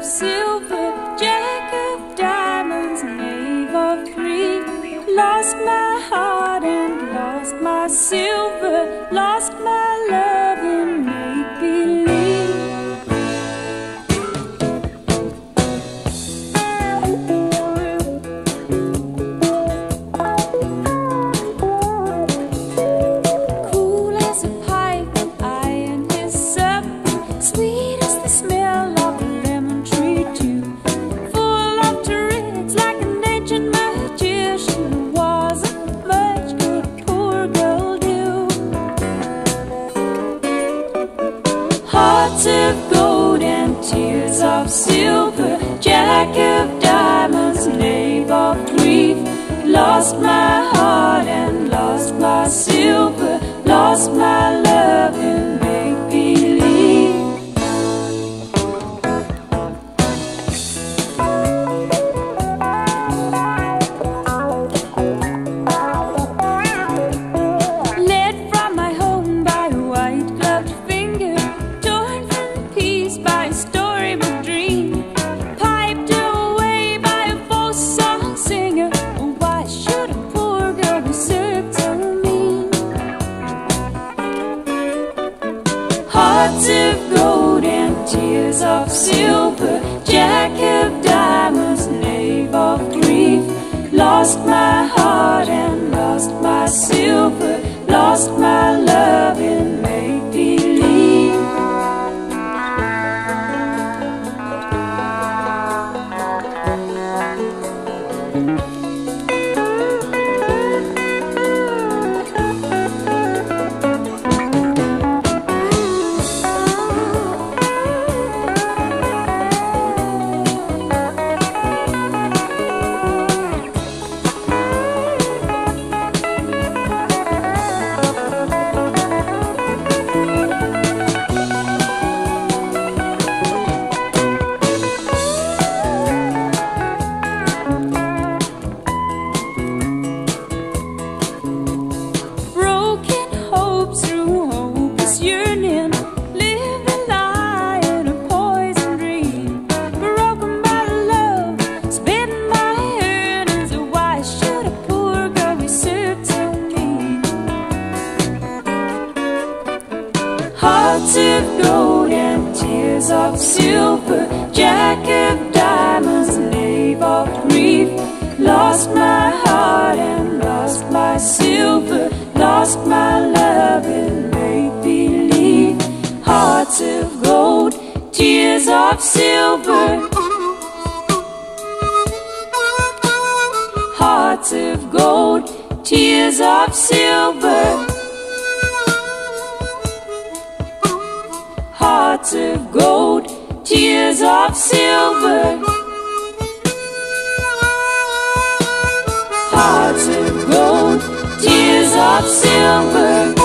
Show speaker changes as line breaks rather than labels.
silver, jack of diamonds, knave of grief. Lost my heart and lost my silver, lost my love in make-believe. Cool as a pipe, iron his up, sweet as the smell of a lemon tree too. Full of tricks like an ancient magician, wasn't much good a poor girl do. Hearts of gold and tears of silver, jack of diamonds, knave of grief. Lost my heart and lost my silver, lost my love in make-believe. Led from my home by a white-gloved finger, torn from peace by a storybook dream, piped away by a false song singer. Why should a poor girl be served so mean? Hearts of gold and tears of silver, jack of diamonds, knave of grief. Lost my heart and lost my silver, lost my love in make-believe. Broken hopes through hopeless yearning, live a lie in a poison dream. Broken by love, spitting my earnings. Why should a poor girl be served so mean? Hearts of gold and tears of silver, jack of diamonds, knave of grief. Lost my heart and lost my silver, lost my love in make-believe. Hearts of gold, tears of silver. Hearts of gold, tears of silver. Hearts of gold, tears of silver. Hearts of gold, tears of silver.